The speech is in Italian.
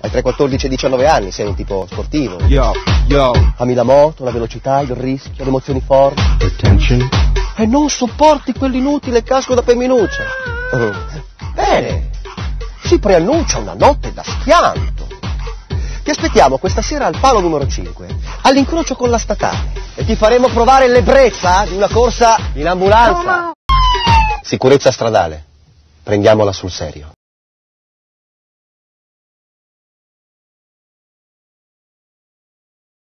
Hai tra i 14 e i 19 anni, sei un tipo sportivo. Yo. Ami la moto, la velocità, il rischio, le emozioni forti. Attention. E non sopporti quell'inutile casco da femminuccia. Bene, si preannuncia una notte da schianto. Ti aspettiamo questa sera al palo numero 5, all'incrocio con la statale, e ti faremo provare l'ebbrezza di una corsa in ambulanza. Sicurezza stradale, prendiamola sul serio.